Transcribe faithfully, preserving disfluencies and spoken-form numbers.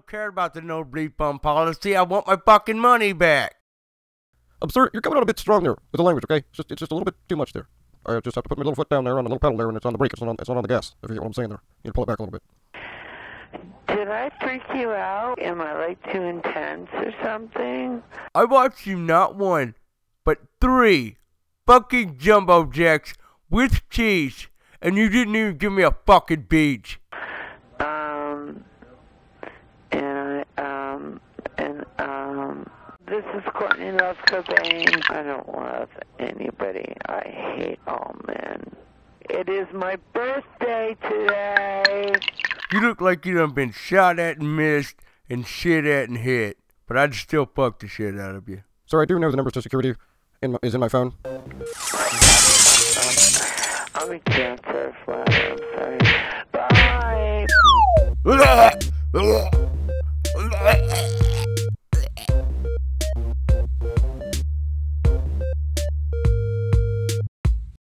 care about the no refund policy. I want my fucking money back. Um, sir, you're coming out a bit strong there with the language, okay? It's just, it's just a little bit too much there. I just have to put my little foot down there on the little pedal there, and it's on the brake. It's not on, it's not on the gas, if you get what I'm saying there. You need to pull it back a little bit. Did I freak you out? Am I, like, too intense or something? I watched you not one, but three fucking jumbo jacks with cheese, and you didn't even give me a fucking beach. Um, and, um, and, um, this is Courtney Love Cobain. I don't love anybody. I hate all men. It is my birthday today. You look like you done been shot at and missed and shit at and hit, but I'd still fuck the shit out of you. Sir, I do know the number to security in my, is in my phone. I'm a cancer flat. I'm sorry. Bye.